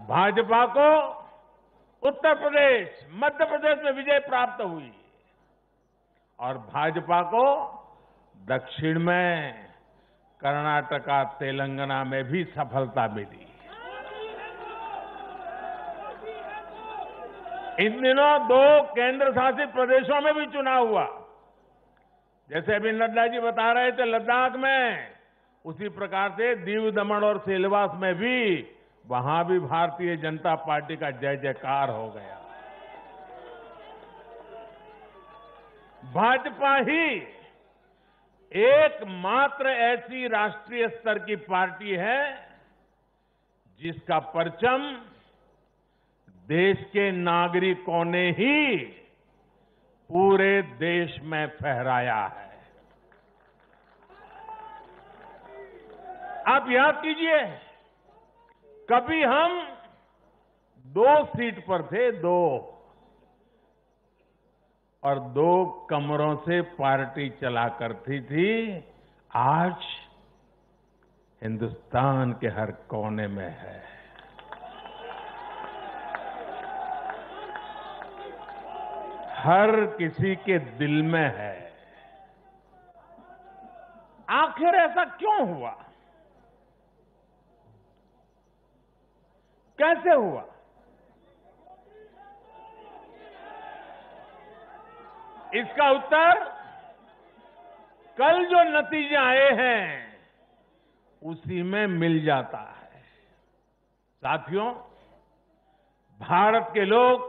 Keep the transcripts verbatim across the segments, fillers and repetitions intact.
भाजपा को उत्तर प्रदेश, मध्य प्रदेश में विजय प्राप्त हुई और भाजपा को दक्षिण में कर्नाटका, तेलंगाना में भी सफलता मिली। इन दिनों दो केंद्र शासित प्रदेशों में भी चुनाव हुआ। जैसे अभी नड्डा जी बता रहे थे लद्दाख में, उसी प्रकार से दीव, दमन और सिलवास में भी, वहां भी भारतीय जनता पार्टी का जय जयकार हो गया। भाजपा ही एकमात्र ऐसी राष्ट्रीय स्तर की पार्टी है जिसका परचम देश के नागरिकों ने ही पूरे देश में फहराया है। आप याद कीजिए, कभी हम दो सीट पर थे, दो और दो कमरों से पार्टी चला करती थी। आज हिंदुस्तान के हर कोने में है। हर किसी के दिल में है। आखिर ऐसा क्यों हुआ? कैसे हुआ? इसका उत्तर कल जो नतीजे आए हैं उसी में मिल जाता है। साथियों, भारत के लोग,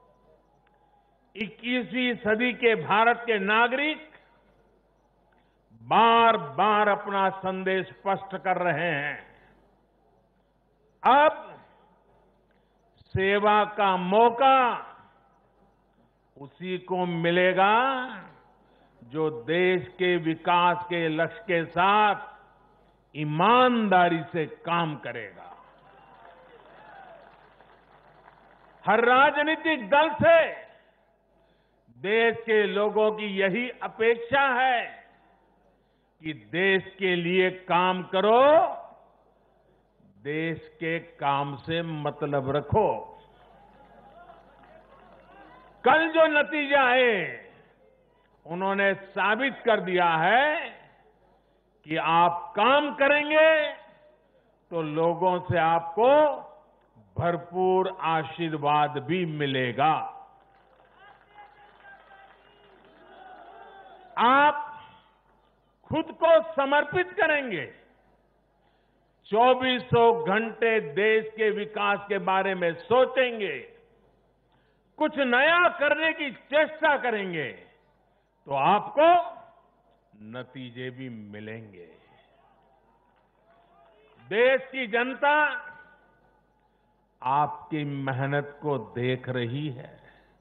इक्कीसवीं सदी के भारत के नागरिक बार बार अपना संदेश स्पष्ट कर रहे हैं। अब सेवा का मौका उसी को मिलेगा जो देश के विकास के लक्ष्य के साथ ईमानदारी से काम करेगा। हर राजनीतिक दल से देश के लोगों की यही अपेक्षा है कि देश के लिए काम करो, देश के काम से मतलब रखो। कल जो नतीजे आए उन्होंने साबित कर दिया है कि आप काम करेंगे तो लोगों से आपको भरपूर आशीर्वाद भी मिलेगा। आप खुद को समर्पित करेंगे, चौबीसों घंटे देश के विकास के बारे में सोचेंगे, कुछ नया करने की चेष्टा करेंगे तो आपको नतीजे भी मिलेंगे। देश की जनता आपकी मेहनत को देख रही है,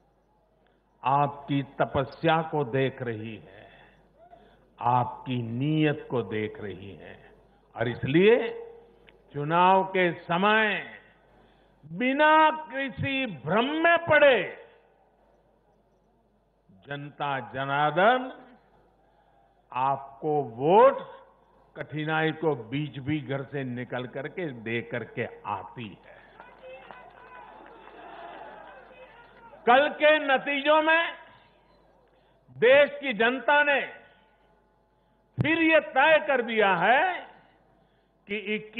आपकी तपस्या को देख रही है, आपकी नीयत को देख रही है और इसलिए चुनाव के समय बिना किसी भ्रम में पड़े जनता जनार्दन आपको वोट कठिनाई को बीच भी घर से निकल करके दे करके आती है। कल के नतीजों में देश की जनता ने फिर ये तय कर दिया है कि इक्कीस